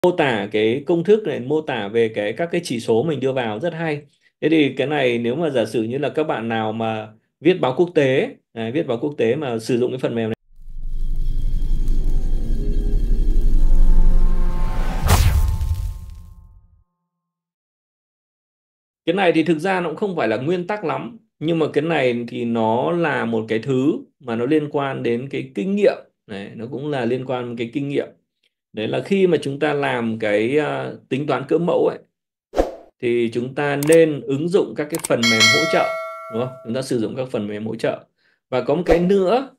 mô tả cái công thức này, mô tả về các cái chỉ số mình đưa vào rất hay. Thế thì cái này nếu mà giả sử như là các bạn nào mà viết báo quốc tế, viết báo quốc tế mà sử dụng cái phần mềm này, cái này thì thực ra nó cũng không phải là nguyên tắc lắm, nhưng mà cái này thì nó là một cái thứ mà nó liên quan đến cái kinh nghiệm này, nó cũng là liên quan đến cái kinh nghiệm. Đấy là khi mà chúng ta làm cái tính toán cỡ mẫu ấy, thì chúng ta nên ứng dụng các cái phần mềm hỗ trợ, đúng không? Chúng ta sử dụng các phần mềm hỗ trợ. Và có một cái nữa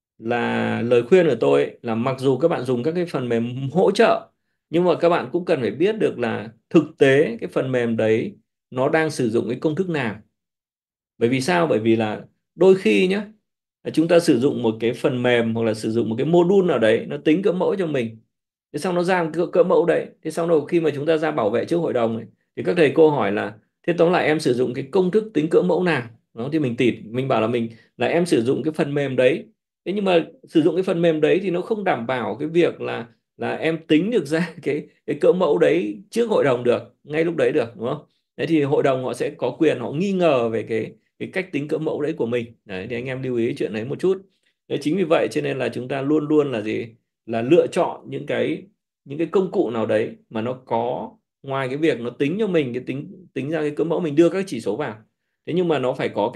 là lời khuyên của tôi ấy, là mặc dù các bạn dùng các cái phần mềm hỗ trợ, nhưng mà các bạn cũng cần phải biết được là thực tế cái phần mềm đấy nó đang sử dụng cái công thức nào. Bởi vì sao? Bởi vì là đôi khi nhá, chúng ta sử dụng một cái phần mềm hoặc là sử dụng một cái module nào đấy nó tính cỡ mẫu cho mình, thế xong nó ra một cỡ mẫu đấy, thế xong rồi khi mà chúng ta ra bảo vệ trước hội đồng ấy, thì các thầy cô hỏi là thế tóm lại em sử dụng cái công thức tính cỡ mẫu nào đó, thì mình bảo là em sử dụng cái phần mềm đấy. Thế nhưng mà sử dụng cái phần mềm đấy thì nó không đảm bảo cái việc là em tính được ra cái cỡ mẫu đấy trước hội đồng được ngay lúc đấy được, đúng không? Thế thì hội đồng họ sẽ có quyền họ nghi ngờ về cái cách tính cỡ mẫu đấy của mình. Đấy, thì anh em lưu ý chuyện đấy một chút. Đấy, chính vì vậy cho nên là chúng ta luôn luôn là gì, là lựa chọn những cái công cụ nào đấy mà nó có, ngoài cái việc nó tính cho mình cái tính tính ra cái cỡ mẫu, mình đưa các chỉ số vào, thế nhưng mà nó phải có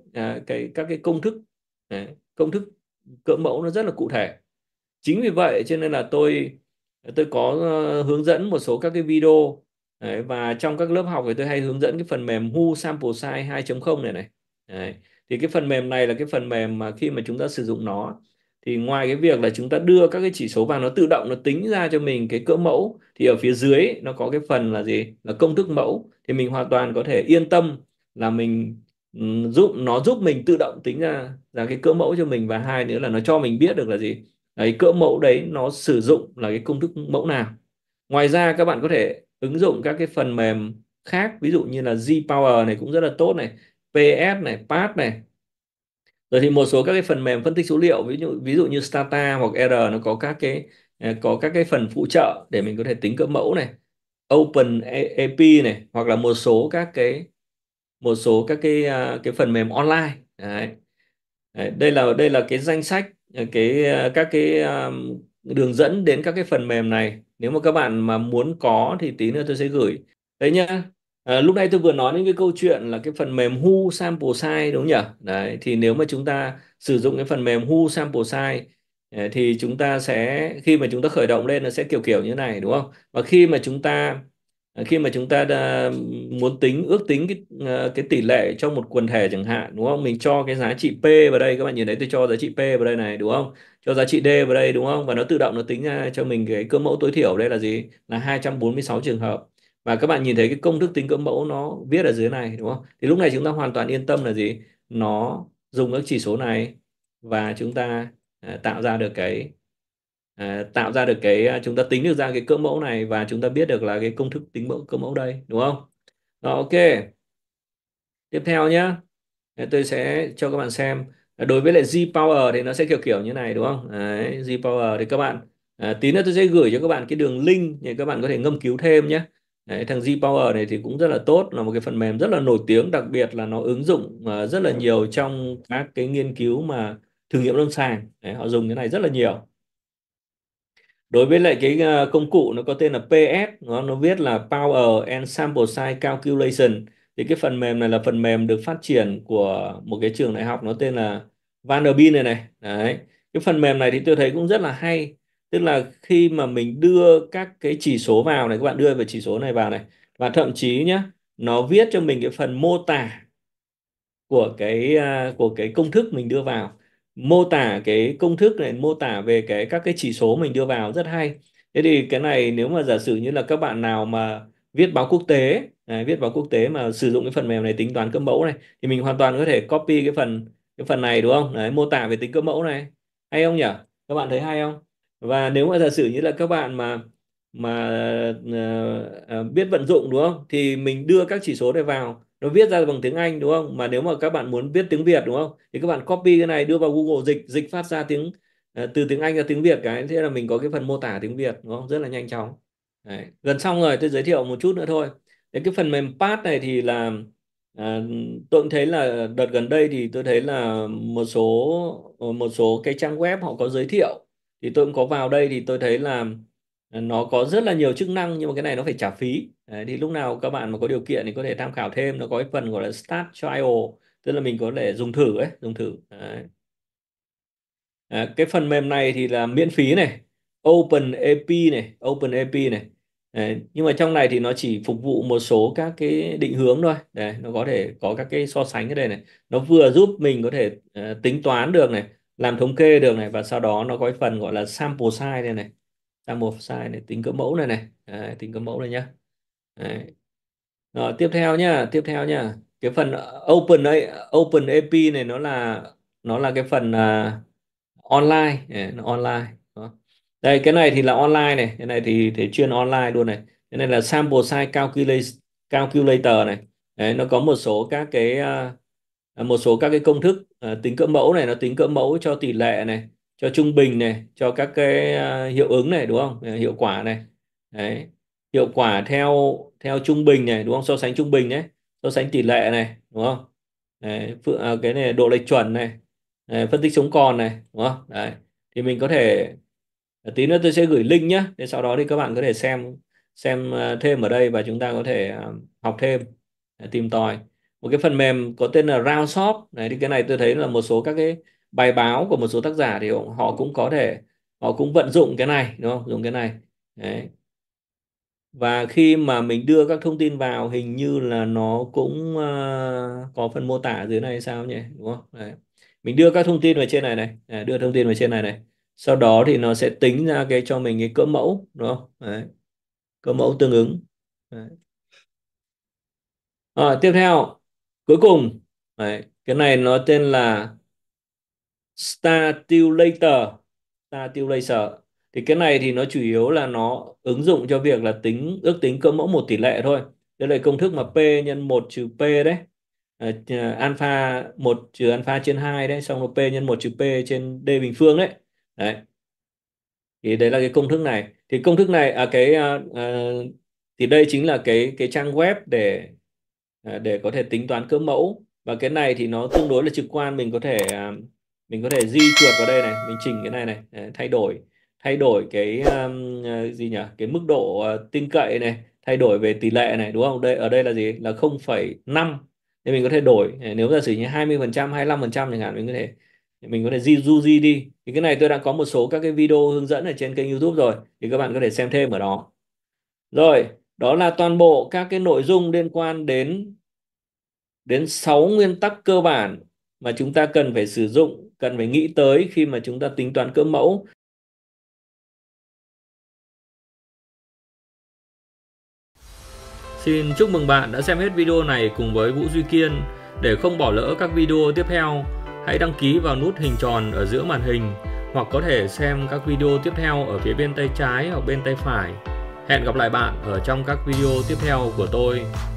các cái công thức. Đấy, công thức cỡ mẫu nó rất là cụ thể. Chính vì vậy cho nên là tôi có hướng dẫn một số các cái video. Đấy, và trong các lớp học thì tôi hay hướng dẫn cái phần mềm Who Sample Size 2.0 này này. Đấy. Thì cái phần mềm này là cái phần mềm mà khi mà chúng ta sử dụng nó, thì ngoài cái việc là chúng ta đưa các cái chỉ số vào, nó tự động nó tính ra cho mình cái cỡ mẫu, thì ở phía dưới ấy, nó có cái phần là gì, là công thức mẫu, thì mình hoàn toàn có thể yên tâm là mình giúp mình tự động tính ra cái cỡ mẫu cho mình, và hai nữa là nó cho mình biết được là gì, đấy, cỡ mẫu đấy nó sử dụng là cái công thức mẫu nào. Ngoài ra các bạn có thể ứng dụng các cái phần mềm khác, ví dụ như là Gpower này cũng rất là tốt này, PS này, PAT này. Rồi thì một số các cái phần mềm phân tích số liệu, ví dụ như Stata hoặc R, nó có các cái phần phụ trợ để mình có thể tính cỡ mẫu này. OpenAP này, hoặc là một số các cái phần mềm online. Đấy. Đấy, đây là cái danh sách, các cái đường dẫn đến các cái phần mềm này. Nếu mà các bạn mà muốn có thì tí nữa tôi sẽ gửi. Đấy nhá. Lúc nãy tôi vừa nói đến cái câu chuyện là cái phần mềm Who Sample Size, đúng nhỉ? Đấy, thì nếu mà chúng ta sử dụng cái phần mềm Who Sample Size, thì chúng ta sẽ, khi mà chúng ta khởi động lên nó sẽ kiểu kiểu như này, đúng không? Và khi mà chúng ta muốn ước tính cái tỷ lệ cho một quần thể chẳng hạn, đúng không? Mình cho cái giá trị P vào đây, các bạn nhìn thấy tôi cho giá trị P vào đây này, đúng không? Cho giá trị D vào đây, đúng không? Và nó tự động nó tính ra cho mình cái cơ mẫu tối thiểu đây là gì? Là 246 trường hợp. Và các bạn nhìn thấy cái công thức tính cỡ mẫu nó viết ở dưới này, đúng không? Thì lúc này chúng ta hoàn toàn yên tâm là gì? Nó dùng các chỉ số này, và chúng ta tạo ra được chúng ta tính được ra cái cỡ mẫu này, và chúng ta biết được là cái công thức tính cỡ mẫu đây, đúng không? Rồi, ok. Tiếp theo nhé, tôi sẽ cho các bạn xem. Đối với lại G-Power thì nó sẽ kiểu kiểu như này, đúng không? Đấy, G-Power thì các bạn, tí nữa tôi sẽ gửi cho các bạn cái đường link để các bạn có thể ngâm cứu thêm nhé. Đấy, thằng G-Power này thì cũng rất là tốt, là một cái phần mềm rất là nổi tiếng, đặc biệt là nó ứng dụng rất là nhiều trong các cái nghiên cứu mà thử nghiệm lâm sàng. Đấy, họ dùng cái này rất là nhiều. Đối với lại cái công cụ nó có tên là PS, nó viết là Power and Sample Size Calculation. Thì cái phần mềm này là phần mềm được phát triển của một cái trường đại học, nó tên là Vanderbilt này này. Đấy. Cái phần mềm này thì tôi thấy cũng rất là hay. Tức là khi mà mình đưa các cái chỉ số vào này, các bạn đưa về chỉ số này vào này, và thậm chí nhá, nó viết cho mình cái phần mô tả của cái công thức mình đưa vào, mô tả cái công thức này, mô tả về các cái chỉ số mình đưa vào rất hay. Thế thì cái này nếu mà giả sử như là các bạn nào mà viết báo quốc tế mà sử dụng cái phần mềm này tính toán cỡ mẫu này, thì mình hoàn toàn có thể copy cái phần này, đúng không? Đấy, mô tả về tính cỡ mẫu này, hay không nhỉ? Các bạn thấy hay không? Và nếu mà giả sử như là các bạn mà biết vận dụng, đúng không, thì mình đưa các chỉ số này vào, nó viết ra bằng tiếng Anh, đúng không? Mà nếu mà các bạn muốn viết tiếng Việt, đúng không, thì các bạn copy cái này đưa vào Google dịch dịch phát ra từ tiếng Anh ra tiếng Việt, cái thế là mình có cái phần mô tả tiếng Việt, đúng không? Rất là nhanh chóng. Đấy. Gần xong rồi, tôi giới thiệu một chút nữa thôi. Đấy, cái phần mềm Path này thì là à, tôi cũng thấy là đợt gần đây thì tôi thấy là một số cái trang web họ có giới thiệu, thì tôi cũng có vào đây thì tôi thấy là nó có rất là nhiều chức năng, nhưng mà cái này nó phải trả phí. Đấy, thì lúc nào các bạn mà có điều kiện thì có thể tham khảo thêm, nó có cái phần gọi là Start Trial, tức là mình có thể dùng thử ấy, dùng thử. Đấy. Cái phần mềm này thì là miễn phí này, OpenAP này. Đấy, nhưng mà trong này thì nó chỉ phục vụ một số các cái định hướng thôi. Đấy, nó có thể có các cái so sánh cái đây này, nó vừa giúp mình có thể tính toán được này, làm thống kê được này, và sau đó nó có cái phần gọi là sample size đây này, sample size này, tính cỡ mẫu này này. Đấy, tính cỡ mẫu này nhá. Đấy. Rồi, tiếp theo nhá, cái phần OpenAP này nó là cái phần online. Nó online đó. Đây, cái này thì là online này, cái này thì chuyên online luôn này. Cái này là sample size calculator này. Đấy, nó có một số các cái công thức tính cỡ mẫu này, nó tính cỡ mẫu cho tỷ lệ này, cho trung bình này, cho các cái hiệu ứng này, đúng không? Hiệu quả này. Đấy, hiệu quả theo theo trung bình này, đúng không? So sánh trung bình đấy, so sánh tỷ lệ này, đúng không? Đấy, cái này độ lệch chuẩn này. Đấy, phân tích sống còn này, đúng không? Đấy, thì mình có thể tí nữa tôi sẽ gửi link nhé, để sau đó thì các bạn có thể xem thêm ở đây, và chúng ta có thể học thêm, tìm tòi một cái phần mềm có tên là Roundshop này. Thì cái này tôi thấy là một số các cái bài báo của một số tác giả thì họ cũng vận dụng cái này, đúng không? Dùng cái này. Đấy. Và khi mà mình đưa các thông tin vào, hình như là nó cũng có phần mô tả ở dưới này hay sao nhỉ, đúng không? Đấy. Mình đưa các thông tin vào trên này này. Đấy, đưa thông tin vào trên này này, sau đó thì nó sẽ tính ra cái cho mình cái cỡ mẫu, đúng không? Đấy. Cỡ mẫu tương ứng. Đấy. Rồi, tiếp theo, cuối cùng, đấy, cái này nó tên là Statulator. Statulator thì cái này thì nó chủ yếu là nó ứng dụng cho việc là ước tính cỡ mẫu một tỷ lệ thôi. Đây là công thức mà P nhân 1 trừ P đấy. Alpha 1 trừ alpha trên 2 đấy, xong rồi P nhân 1 trừ P trên D bình phương đấy. Đấy. Thì đấy là cái công thức này. Thì công thức này thì đây chính là cái trang web để có thể tính toán cỡ mẫu. Và cái này thì nó tương đối là trực quan, mình có thể di chuột vào đây này, mình chỉnh cái này này. Đấy, thay đổi cái gì nhỉ, cái mức độ tin cậy này, thay đổi về tỷ lệ này, đúng không? Ở đây là gì, là 0,5, thì mình có thể đổi. Nếu giả sử như 20%, 25% chẳng hạn, mình có thể du di đi. Thì cái này tôi đã có một số các cái video hướng dẫn ở trên kênh YouTube rồi, thì các bạn có thể xem thêm ở đó. Rồi, đó là toàn bộ các cái nội dung liên quan đến 6 nguyên tắc cơ bản mà chúng ta cần phải sử dụng, cần phải nghĩ tới khi mà chúng ta tính toán cỡ mẫu. Xin chúc mừng bạn đã xem hết video này cùng với Vũ Duy Kiên. Để không bỏ lỡ các video tiếp theo, hãy đăng ký vào nút hình tròn ở giữa màn hình, hoặc có thể xem các video tiếp theo ở phía bên tay trái hoặc bên tay phải. Hẹn gặp lại bạn ở trong các video tiếp theo của tôi.